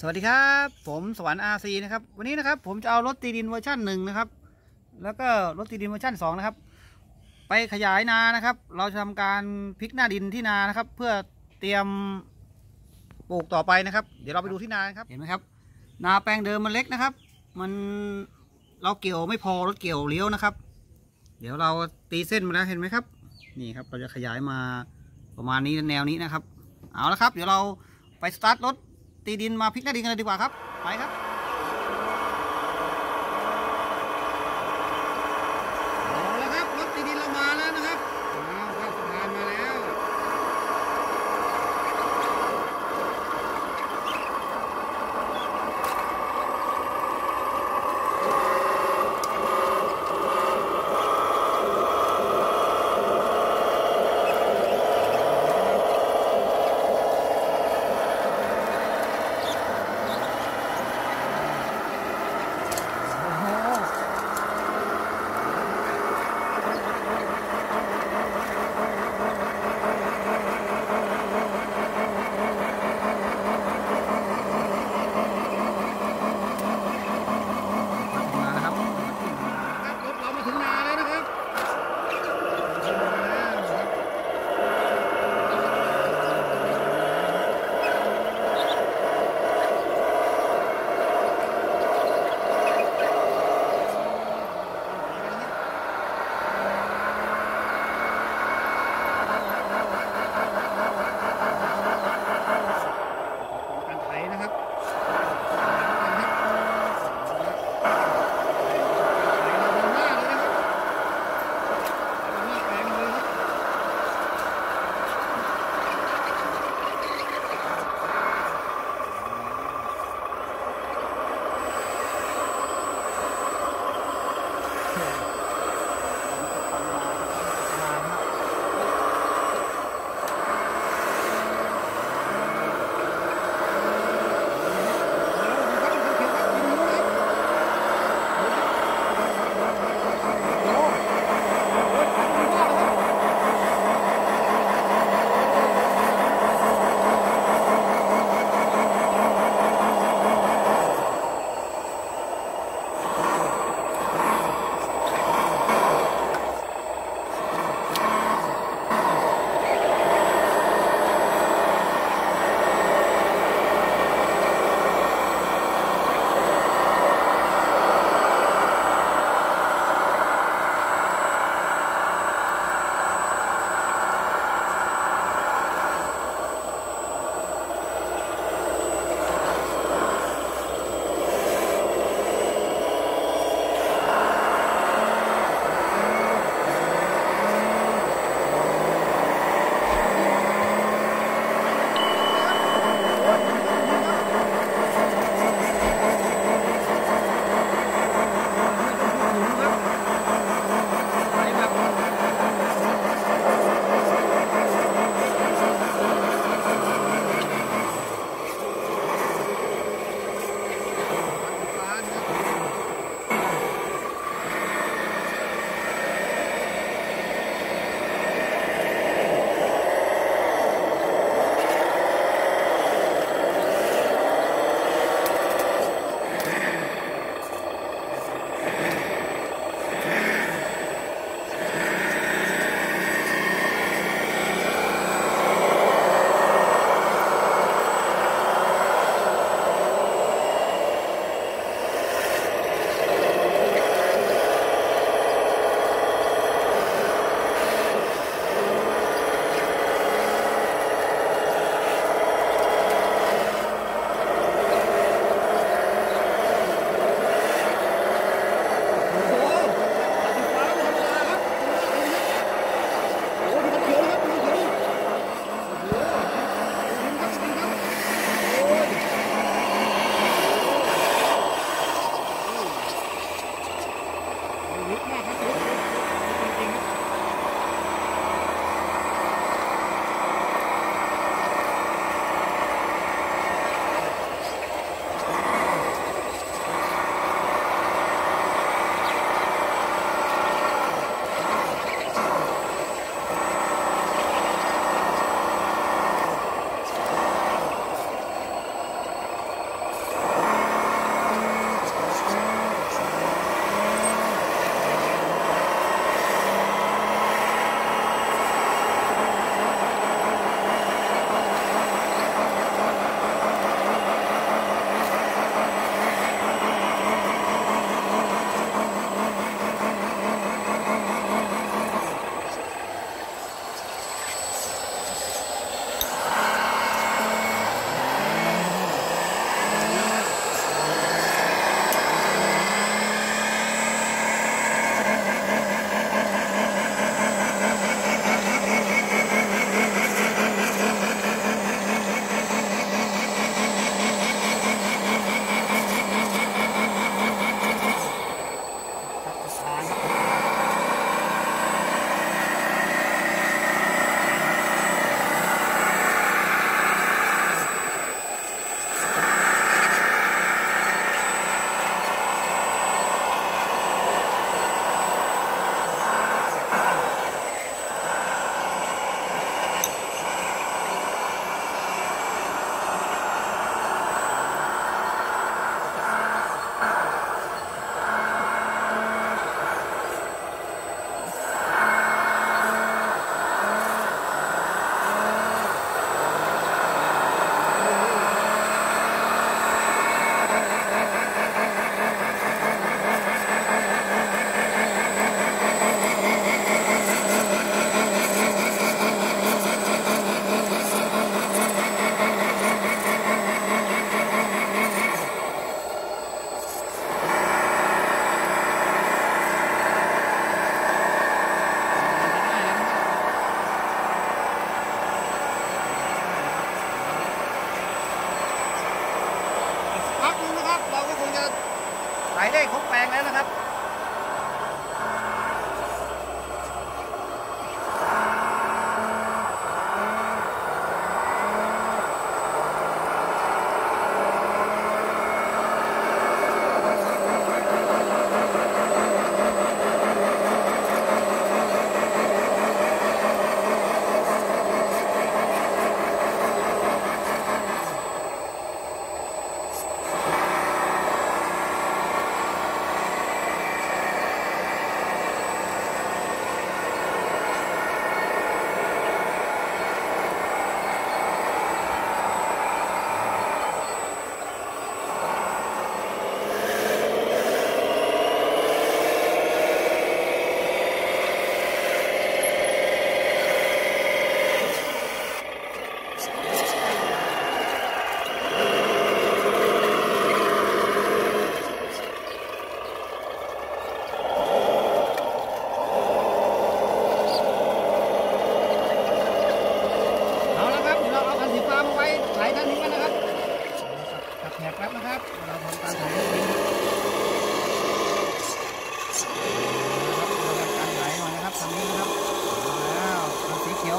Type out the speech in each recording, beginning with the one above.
สวัสดีครับผมสวรรค์RCนะครับวันนี้นะครับผมจะเอารถตีดินเวอร์ชัน1นะครับแล้วก็รถตีดินเวอร์ชัน2นะครับไปขยายนานะครับเราจะทำการพลิกหน้าดินที่นานะครับเพื่อเตรียมปลูกต่อไปนะครับเดี๋ยวเราไปดูที่นาครับเห็นไหมครับนาแปลงเดิมมันเล็กนะครับมันเราเกี่ยวไม่พอรถเกี่ยวเลี้ยวนะครับเดี๋ยวเราตีเส้นมาแล้วเห็นไหมครับนี่ครับเราจะขยายมาประมาณนี้แนวนี้นะครับเอาละครับเดี๋ยวเราไปสตาร์ทรถตีดินมาพลิกหน้าดินกันเลยดีกว่าครับไปครับเอาละครับรถตีดินเรามาแล้วนะครับเข้าสะพานมาแล้ว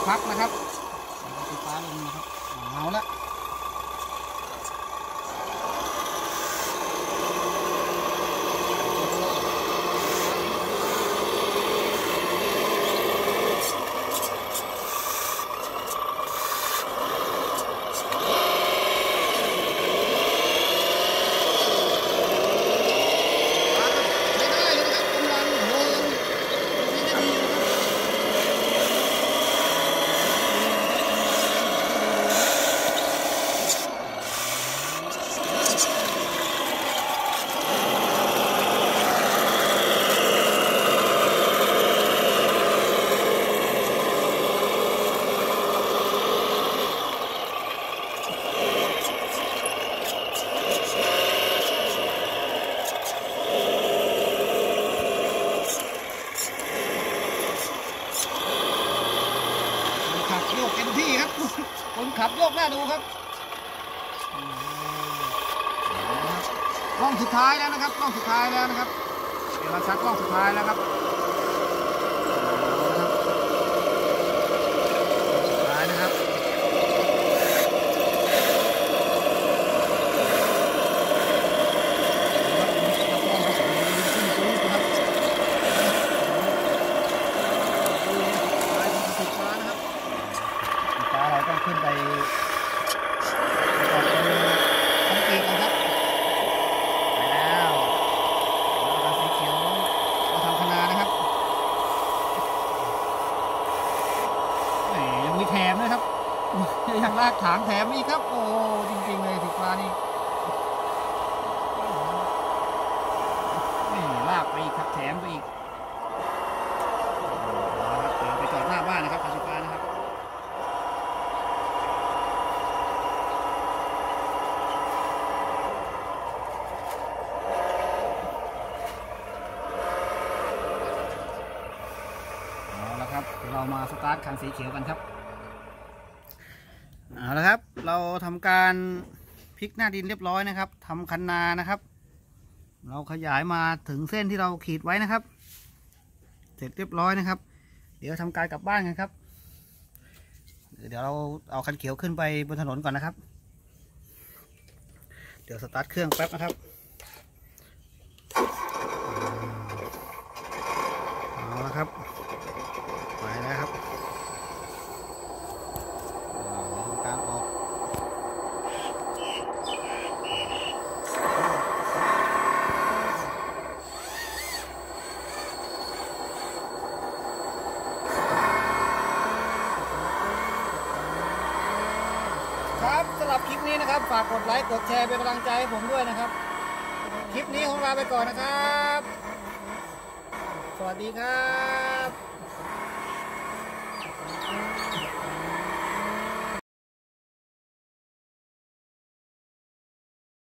พักนะครับไฟฟ้าลงนะครับเอาละโยกเต็มที่ครับคนขับโยกหน้าดูครับกล้องสุดท้ายแล้วนะครับกล้องสุดท้ายแล้วนะครับเวลาชักกล้องสุดท้ายแล้วครับสุดท้ายนะครับเราต้องขึ้นไปก่อนเป็นคอนกรีตนะครับไปแล้วสีเขียวเราทำคณานะครับยังมีแถมด้วยครับยังลากถางแถมอีกครับโอ้จริงๆเลยสีฟ้านี่ลากไปอีกครับแถมไปอีกไปจอดหน้าบ้านนะครับสีฟ้านะครับเรามาสตาร์ทคันสีเขียวกันครับเอาละครับเราทำการพลิกหน้าดินเรียบร้อยนะครับทำคันนานะครับเราขยายมาถึงเส้นที่เราขีดไว้นะครับเสร็จเรียบร้อยนะครับเดี๋ยวทำการกลับบ้านกันครับเดี๋ยวเราเอาคันเขียวขึ้นไปบนถนนก่อนนะครับเดี๋ยวสตาร์ทเครื่องแป๊บนะครับเอาละครับไปแล้วครับทำการออกครับสำหรับคลิปนี้นะครับฝากกดไลค์กดแชร์เป็นกำลังใจให้ผมด้วยนะครับคลิปนี้ของเราไปก่อนนะครับสวัสดีครับ